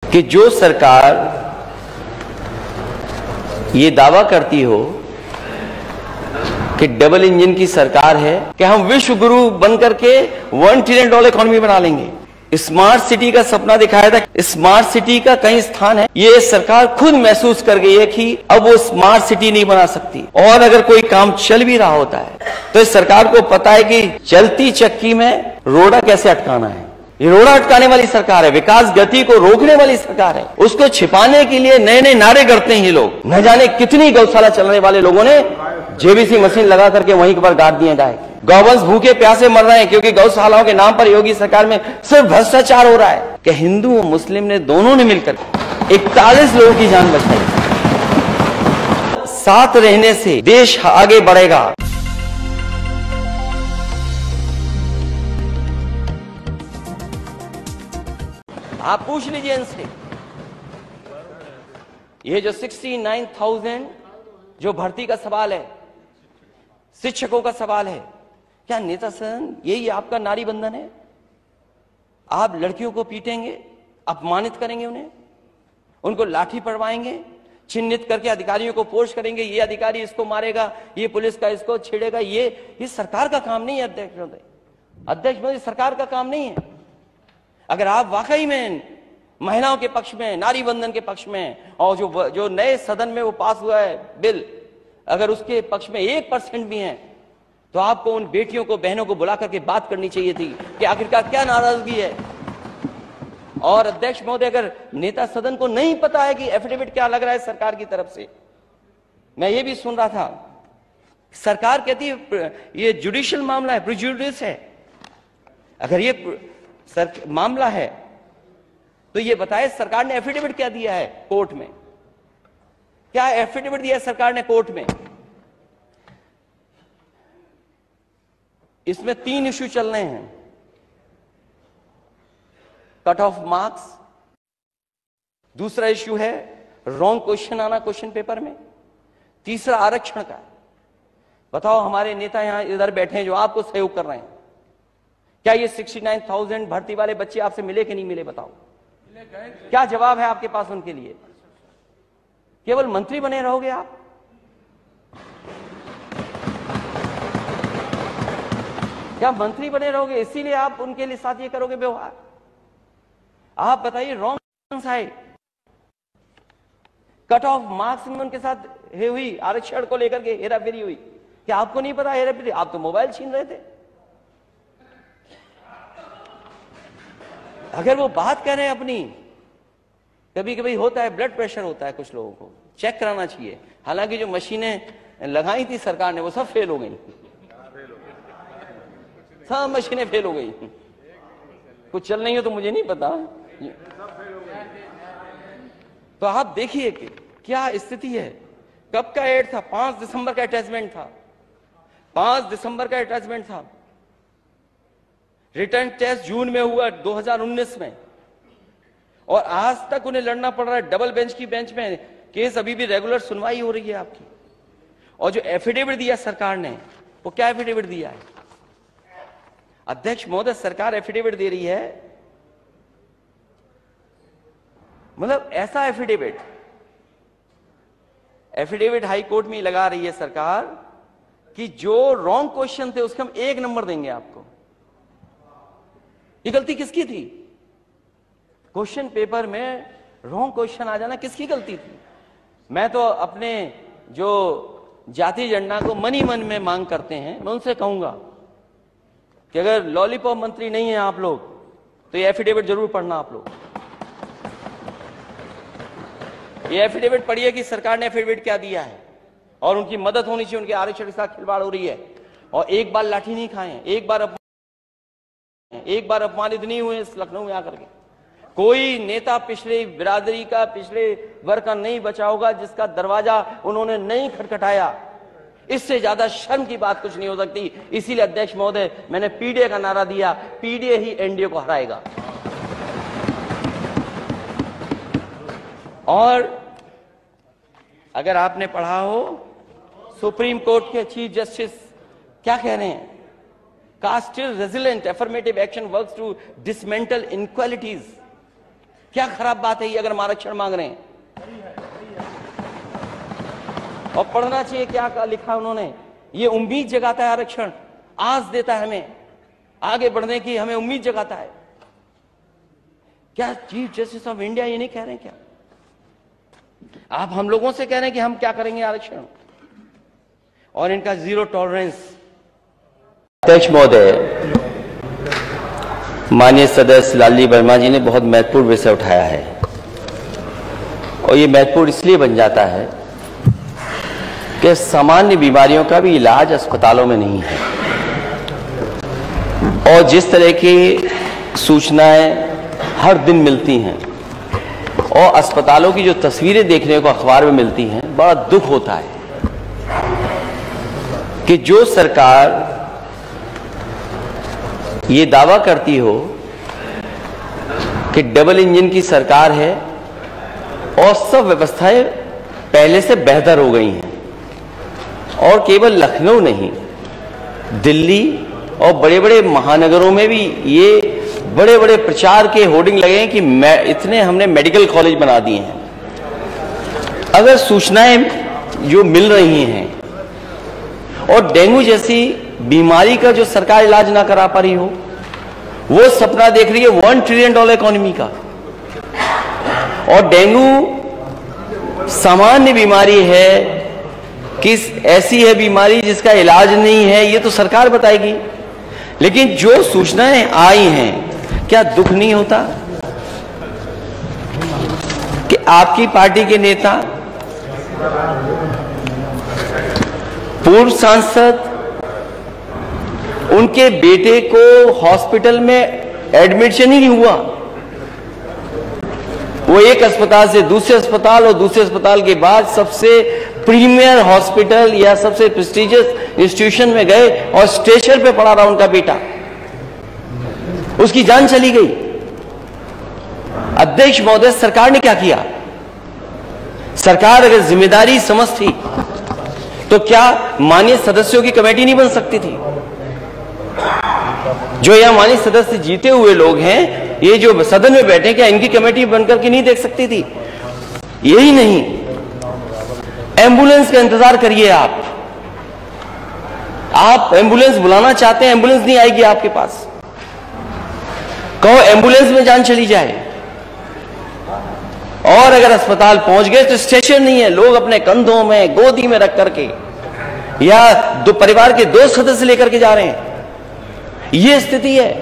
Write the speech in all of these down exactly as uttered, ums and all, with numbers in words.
कि जो सरकार ये दावा करती हो कि डबल इंजन की सरकार है कि हम विश्व गुरु बनकर के वन ट्रिलियन डॉलर इकोनॉमी बना लेंगे, स्मार्ट सिटी का सपना दिखाया था। स्मार्ट सिटी का कई स्थान है, ये सरकार खुद महसूस कर गई है कि अब वो स्मार्ट सिटी नहीं बना सकती। और अगर कोई काम चल भी रहा होता है तो इस सरकार को पता है कि चलती चक्की में रोड़ा कैसे अटकाना है। ये रोड़ा अटकाने वाली सरकार है, विकास गति को रोकने वाली सरकार है। उसको छिपाने के लिए नए नए नारे करते हैं ये लोग। न जाने कितनी गौशाला चलने वाले लोगों ने जेबीसी मशीन लगा करके वहीं पर गाड़ दिए गाय। गौवंश भूखे प्यासे मर रहे हैं क्योंकि गौशालाओं के नाम पर योगी सरकार में सिर्फ भ्रष्टाचार हो रहा है। कि हिंदू और मुस्लिम ने दोनों ने मिलकर इकतालीस लोगों की जान बचाई। साथ रहने से देश आगे बढ़ेगा। आप पूछ लीजिए इनसे, ये जो उनहत्तर हज़ार जो भर्ती का सवाल है, शिक्षकों का सवाल है, क्या नेता सदन यही आपका नारी बंधन है? आप लड़कियों को पीटेंगे, अपमानित करेंगे, उन्हें उनको लाठी पड़वाएंगे, चिन्हित करके अधिकारियों को पोस्ट करेंगे, ये अधिकारी इसको मारेगा, ये पुलिस का इसको छेड़ेगा। ये ये सरकार का काम नहीं है अध्यक्ष महोदय। अध्यक्ष महोदय, सरकार का काम नहीं है। अगर आप वाकई में महिलाओं के पक्ष में, नारी बंधन के पक्ष में, और जो जो नए सदन में वो पास हुआ है बिल, अगर उसके पक्ष में एक परसेंट भी हैं, तो आपको उन बेटियों को, बहनों को बुला करके बात करनी चाहिए थी कि आखिरकार क्या नाराजगी है। और अध्यक्ष महोदय, अगर नेता सदन को नहीं पता है कि एफिडेविट क्या लग रहा है सरकार की तरफ से, मैं ये भी सुन रहा था, सरकार कहती है ये जुडिशियल मामला है, प्रिजुडिस है। अगर ये सर मामला है तो ये बताए सरकार ने एफिडेविट क्या दिया है कोर्ट में? क्या एफिडेविट दिया है सरकार ने कोर्ट में? इसमें तीन इश्यू चल रहे हैं, कट ऑफ मार्क्स, दूसरा इश्यू है रॉन्ग क्वेश्चन आना क्वेश्चन पेपर में, तीसरा आरक्षण का। बताओ, हमारे नेता यहां इधर बैठे हैं जो आपको सहयोग कर रहे हैं, क्या ये उनहत्तर हज़ार भर्ती वाले बच्चे आपसे मिले कि नहीं मिले? बताओ, क्या जवाब है आपके पास उनके लिए? केवल मंत्री बने रहोगे आप? क्या मंत्री बने रहोगे इसीलिए आप उनके लिए साथ ये करोगे व्यवहार? आप बताइए, wrong side cut off marks में उनके साथ हे हुई, आरक्षण को लेकर के हेरा फेरी हुई। क्या आपको नहीं पता हेरा फेरी? आप तो मोबाइल छीन रहे थे। अगर वो बात कर रहे हैं अपनी, कभी कभी होता है ब्लड प्रेशर होता है कुछ लोगों को, चेक कराना चाहिए। हालांकि जो मशीनें लगाई थी सरकार ने वो सब फेल हो गई, सब मशीनें फेल हो गई। कुछ चल नहीं हो तो मुझे नहीं पता। तो आप देखिए कि क्या स्थिति है। कब का एड था? पांच दिसंबर का अटैचमेंट था, पांच दिसंबर का अटैचमेंट था। रिटर्न टेस्ट जून में हुआ दो हज़ार उन्नीस में, और आज तक उन्हें लड़ना पड़ रहा है डबल बेंच की बेंच में। केस अभी भी रेगुलर सुनवाई हो रही है आपकी। और जो एफिडेविट दिया सरकार ने, वो क्या एफिडेविट दिया है? अध्यक्ष महोदय, सरकार एफिडेविट दे रही है, मतलब ऐसा एफिडेविट एफिडेविट हाई कोर्ट में लगा रही है सरकार कि जो रॉन्ग क्वेश्चन थे उसके हम एक नंबर देंगे आपको। ये गलती किसकी थी? क्वेश्चन पेपर में रॉन्ग क्वेश्चन आ जाना किसकी गलती थी? मैं तो अपने जो जाति जनता को मन ही मन में मांग करते हैं, मैं उनसे कहूंगा कि अगर लॉलीपॉप मंत्री नहीं है आप लोग, तो ये एफिडेविट जरूर पढ़ना। आप लोग ये एफिडेविट पढ़िए कि सरकार ने एफिडेविट क्या दिया है, और उनकी मदद होनी चाहिए। उनके आरक्षण के साथ खिलवाड़ हो रही है, और एक बार लाठी नहीं खाए, एक बार एक बार अपमानित नहीं हुए इस लखनऊ में आकर के। कोई नेता पिछले बिरादरी का, पिछले वर्ग का नहीं बचा होगा जिसका दरवाजा उन्होंने नहीं खटखटाया। इससे ज्यादा शर्म की बात कुछ नहीं हो सकती। इसीलिए अध्यक्ष महोदय, मैंने पीडीए का नारा दिया, पीडीए ही एनडीए को हराएगा। और अगर आपने पढ़ा हो, सुप्रीम कोर्ट के चीफ जस्टिस क्या कह रहे हैं? Caste still resilient, affirmative action works to dismantle inequalities. क्या खराब बात है ये अगर हम आरक्षण मांग रहे हैं? और पढ़ना चाहिए क्या लिखा उन्होंने। ये उम्मीद जगाता है, आरक्षण आस देता है हमें आगे बढ़ने की, हमें उम्मीद जगाता है। क्या चीफ जस्टिस ऑफ इंडिया ये नहीं कह रहे हैं क्या? आप हम लोगों से कह रहे हैं कि हम क्या करेंगे आरक्षण, और इनका जीरो टॉलरेंस। अध्यक्ष महोदय, माननीय सदस्य लालजी वर्मा जी ने बहुत महत्वपूर्ण विषय उठाया है, और ये महत्वपूर्ण इसलिए बन जाता है कि सामान्य बीमारियों का भी इलाज अस्पतालों में नहीं है, और जिस तरह की सूचनाएं हर दिन मिलती हैं और अस्पतालों की जो तस्वीरें देखने को अखबार में मिलती हैं, बड़ा दुख होता है कि जो सरकार ये दावा करती हो कि डबल इंजन की सरकार है और सब व्यवस्थाएं पहले से बेहतर हो गई हैं, और केवल लखनऊ नहीं, दिल्ली और बड़े बड़े महानगरों में भी ये बड़े बड़े प्रचार के होर्डिंग लगे हैं कि इतने हमने मेडिकल कॉलेज बना दिए हैं। अगर सूचनाएं जो मिल रही हैं और डेंगू जैसी बीमारी का जो सरकार इलाज ना करा पा रही हो, वो सपना देख रही है वन ट्रिलियन डॉलर इकोनॉमी का, और डेंगू सामान्य बीमारी है, किस ऐसी है बीमारी जिसका इलाज नहीं है, ये तो सरकार बताएगी। लेकिन जो सूचनाएं आई हैं, क्या दुख नहीं होता कि आपकी पार्टी के नेता, पूर्व सांसद, उनके बेटे को हॉस्पिटल में एडमिशन ही नहीं हुआ, वो एक अस्पताल से दूसरे अस्पताल और दूसरे अस्पताल के बाद सबसे प्रीमियर हॉस्पिटल या सबसे प्रेस्टिजियस इंस्टीट्यूशन में गए और स्ट्रेचर पे पड़ा रहा उनका बेटा, उसकी जान चली गई। अध्यक्ष महोदय, सरकार ने क्या किया? सरकार अगर जिम्मेदारी समझती तो क्या माननीय सदस्यों की कमेटी नहीं बन सकती थी? जो यहां माननीय सदस्य जीते हुए लोग हैं, ये जो सदन में बैठे, क्या इनकी कमेटी बनकर के नहीं देख सकती थी? यही नहीं, एम्बुलेंस का इंतजार करिए आप आप एम्बुलेंस बुलाना चाहते हैं, एम्बुलेंस नहीं आएगी आपके पास। कहो एम्बुलेंस में जान चली जाए, और अगर अस्पताल पहुंच गए तो स्टेशन नहीं है, लोग अपने कंधों में गोदी में रख करके या दो परिवार के दो सदस्य लेकर के जा रहे हैं, ये स्थिति है।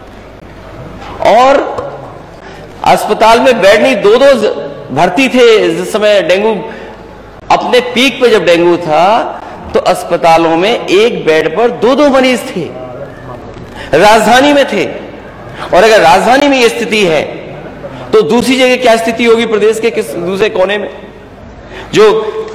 और अस्पताल में बेड नहीं, दो दो भर्ती थे जिस समय डेंगू अपने पीक पे, जब डेंगू था तो अस्पतालों में एक बेड पर दो दो मरीज थे, राजधानी में थे। और अगर राजधानी में यह स्थिति है तो दूसरी जगह क्या स्थिति होगी प्रदेश के किस दूसरे कोने में? जो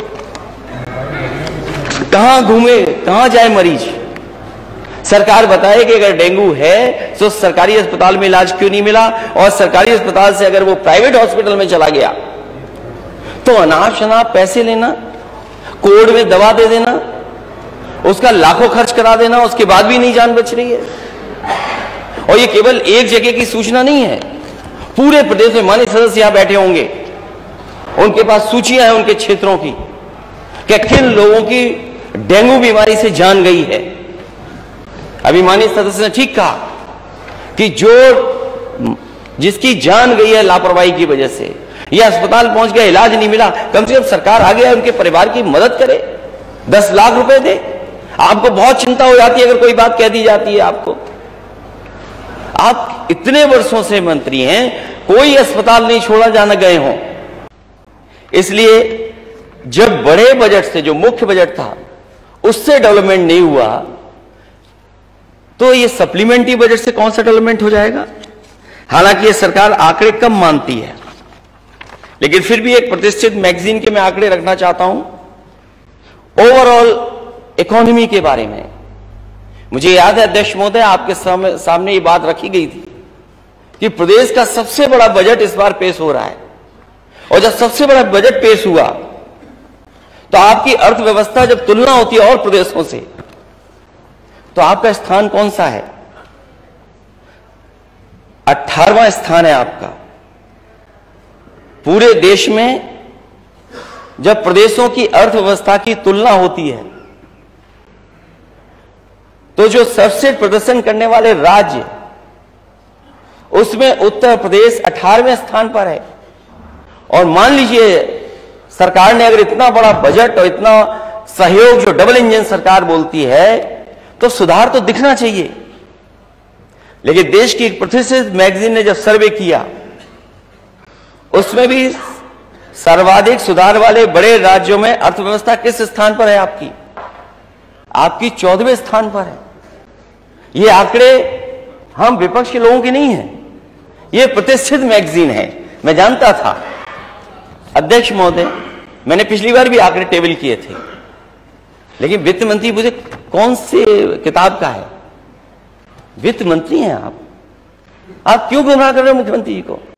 कहां घूमे, कहां जाए मरीज? सरकार बताए कि अगर डेंगू है तो सरकारी अस्पताल में इलाज क्यों नहीं मिला, और सरकारी अस्पताल से अगर वो प्राइवेट हॉस्पिटल में चला गया तो अनाप शनाप पैसे लेना, कोड में दवा दे देना, उसका लाखों खर्च करा देना, उसके बाद भी नहीं जान बच रही है। और ये केवल एक जगह की सूचना नहीं है, पूरे प्रदेश में माननीय सदस्य यहां बैठे होंगे, उनके पास सूचियां हैं उनके क्षेत्रों की कि किन लोगों की डेंगू बीमारी से जान गई है। अभी माननीय सदस्य ने ठीक कहा कि जो जिसकी जान गई है लापरवाही की वजह से, यह अस्पताल पहुंच गया, इलाज नहीं मिला, कम से कम सरकार आ गया उनके परिवार की मदद करे, दस लाख रुपए दे। आपको बहुत चिंता हो जाती है अगर कोई बात कह दी जाती है आपको। आप इतने वर्षों से मंत्री हैं, कोई अस्पताल नहीं छोड़ा जाना गए हों। इसलिए जब बड़े बजट से, जो मुख्य बजट था, उससे डेवलपमेंट नहीं हुआ तो ये सप्लीमेंट्री बजट से कौन सा डेवलपमेंट हो जाएगा? हालांकि ये सरकार आंकड़े कम मानती है, लेकिन फिर भी एक प्रतिष्ठित मैगजीन के मैं आंकड़े रखना चाहता हूं ओवरऑल इकोनॉमी के बारे में। मुझे याद है अध्यक्ष महोदय, आपके सामने, सामने ये बात रखी गई थी कि प्रदेश का सबसे बड़ा बजट इस बार पेश हो रहा है, और जब सबसे बड़ा बजट पेश हुआ तो आपकी अर्थव्यवस्था जब तुलना होती है और प्रदेशों से, तो आपका स्थान कौन सा है? अठारहवां स्थान है आपका। पूरे देश में जब प्रदेशों की अर्थव्यवस्था की तुलना होती है तो जो सबसे प्रदर्शन करने वाले राज्य, उसमें उत्तर प्रदेश अठारहवें स्थान पर है। और मान लीजिए सरकार ने अगर इतना बड़ा बजट और इतना सहयोग, जो डबल इंजन सरकार बोलती है, तो सुधार तो दिखना चाहिए। लेकिन देश की एक प्रतिष्ठित मैगजीन ने जब सर्वे किया, उसमें भी सर्वाधिक सुधार वाले बड़े राज्यों में अर्थव्यवस्था किस स्थान पर है आपकी? आपकी चौदहवें स्थान पर है। ये आंकड़े हम विपक्ष के लोगों के नहीं हैं, ये प्रतिष्ठित मैगजीन है। मैं जानता था अध्यक्ष महोदय, मैंने पिछली बार भी आंकड़े टेबल किए थे, लेकिन वित्त मंत्री मुझे कौन से किताब का है? वित्त मंत्री हैं आप, आप क्यों गुमराह कर रहे हो मुख्यमंत्री जी को?